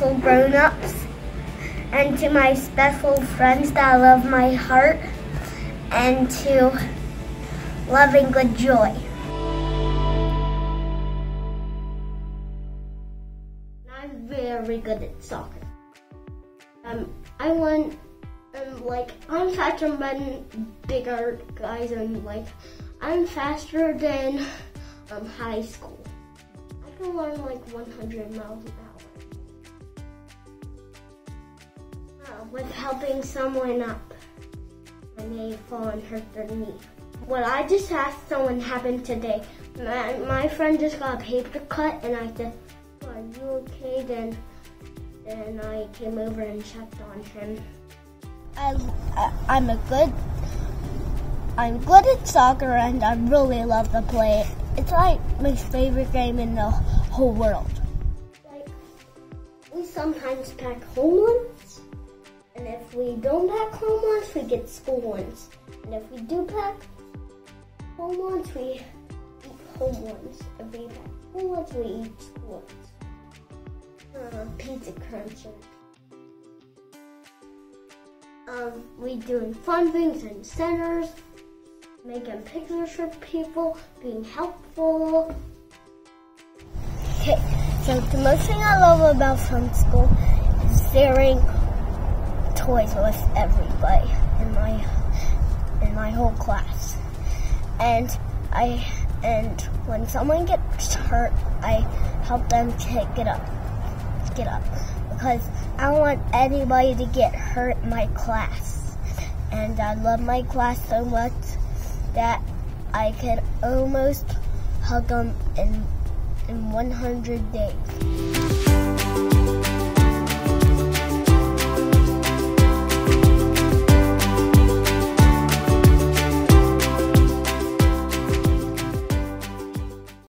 special grown-ups, and to my special friends that love my heart, and to loving good joy. I'm very good at soccer. I'm faster than bigger guys, and I'm faster than high school. I can run 100 miles an hour. With helping someone up when they fall and hurt their knee. What I just asked someone happened today. My friend just got a paper cut, and I said, "Are you okay?" Then I came over and checked on him. I'm good at soccer, and I really love to play it. It's my favorite game in the whole world. We sometimes pack home ones, and if we don't pack home ones, we get school ones. And if we do pack home ones, we eat home ones. If we pack home ones, we eat school ones. Pizza cruncher. We doing fun things in centers, making pictures for people, being helpful. Okay, so the most thing I love about fun school is sharing toys with everybody in my whole class. And when someone gets hurt, I help them get up. Because I don't want anybody to get hurt in my class. And I love my class so much that I can almost hug them in 100 days.